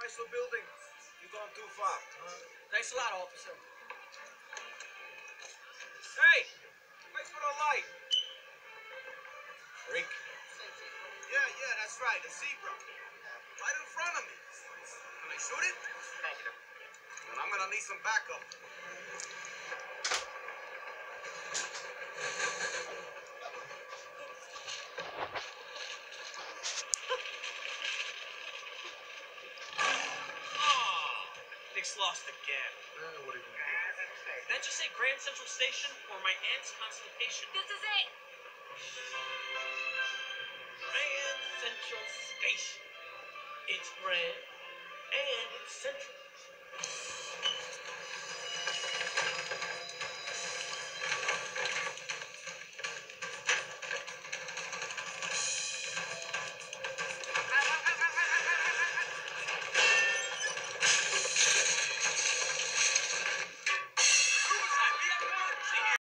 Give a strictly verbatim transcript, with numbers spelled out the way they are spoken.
Chrysler Building. You've gone too far. Uh, thanks a lot, officer. Hey! Wait for the light. Freak. Yeah, yeah, that's right. A zebra. Right in front of me. Can I shoot it? Negative. Then I'm gonna need some backup. Nick's lost again. Uh, what are you gonna do? Did that just say Grand Central Station or my aunt's constipation? This is it. Grand Central Station. It's grand and it's central.